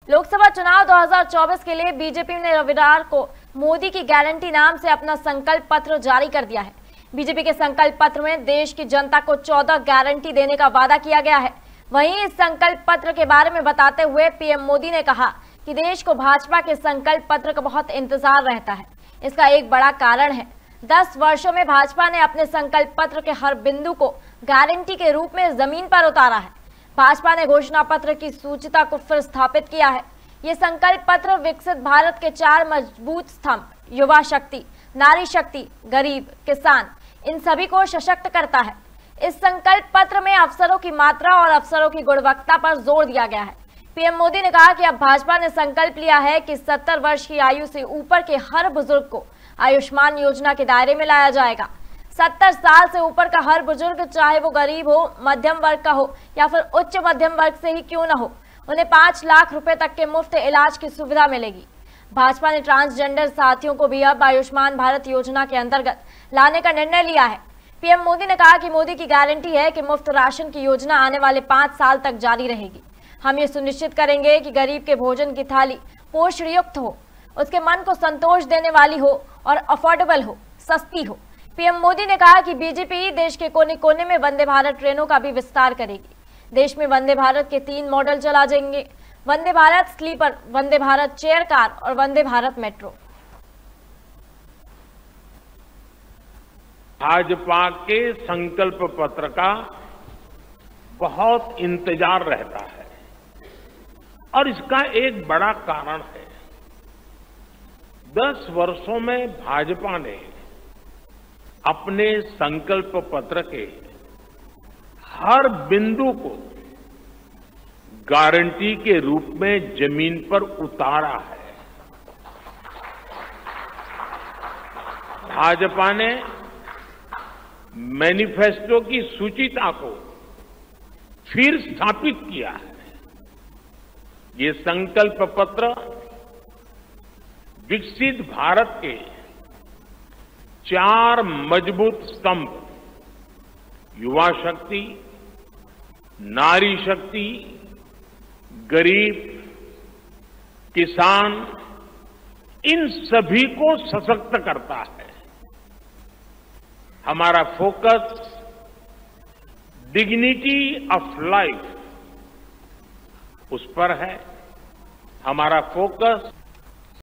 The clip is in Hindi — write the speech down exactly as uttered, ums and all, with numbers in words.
लोकसभा चुनाव दो हज़ार चौबीस के लिए बीजेपी ने रविवार को मोदी की गारंटी नाम से अपना संकल्प पत्र जारी कर दिया है। बीजेपी के संकल्प पत्र में देश की जनता को चौदह गारंटी देने का वादा किया गया है। वहीं इस संकल्प पत्र के बारे में बताते हुए पीएम मोदी ने कहा कि देश को भाजपा के संकल्प पत्र का बहुत इंतजार रहता है। इसका एक बड़ा कारण है, दस वर्षों में भाजपा ने अपने संकल्प पत्र के हर बिंदु को गारंटी के रूप में जमीन पर उतारा है। भाजपा ने घोषणा पत्र की सूचिता को फिर स्थापित किया है। ये संकल्प पत्र विकसित भारत के चार मजबूत स्तंभ, युवा शक्ति, नारी शक्ति, गरीब, किसान, इन सभी को सशक्त करता है। इस संकल्प पत्र में अवसरों की मात्रा और अवसरों की गुणवत्ता पर जोर दिया गया है। पीएम मोदी ने कहा कि अब भाजपा ने संकल्प लिया है कि सत्तर वर्ष की आयु से ऊपर के हर बुजुर्ग को आयुष्मान योजना के दायरे में लाया जाएगा। सत्तर साल से ऊपर का हर बुजुर्ग, चाहे वो गरीब हो, मध्यम वर्ग का हो या फिर उच्च मध्यम वर्ग से ही क्यों न हो, उन्हें पांच लाख रुपए तक के मुफ्त इलाज की सुविधा मिलेगी। भाजपा ने ट्रांसजेंडर साथियों को भी अब आयुष्मान भारत योजना के अंतर्गत लाने का निर्णय लिया है। पीएम मोदी ने कहा कि मोदी की गारंटी है कि मुफ्त राशन की योजना आने वाले पांच साल तक जारी रहेगी। हम ये सुनिश्चित करेंगे कि गरीब के भोजन की थाली पोषण युक्त हो, उसके मन को संतोष देने वाली हो और अफोर्डेबल हो, सस्ती हो। पीएम मोदी ने कहा कि बीजेपी देश के कोने कोने में वंदे भारत ट्रेनों का भी विस्तार करेगी। देश में वंदे भारत के तीन मॉडल चला जाएंगे, Vande Bharat sleeper, Vande Bharat chair car और वंदे भारत मेट्रो। भाजपा के संकल्प पत्र का बहुत इंतजार रहता है और इसका एक बड़ा कारण है, दस वर्षों में भाजपा ने अपने संकल्प पत्र के हर बिंदु को गारंटी के रूप में जमीन पर उतारा है। भाजपा ने मैनिफेस्टो की सूचिता को फिर स्थापित किया है। ये संकल्प पत्र विकसित भारत के चार मजबूत स्तंभ, युवा शक्ति, नारी शक्ति, गरीब, किसान, इन सभी को सशक्त करता है। हमारा फोकस डिग्निटी ऑफ लाइफ उस पर है। हमारा फोकस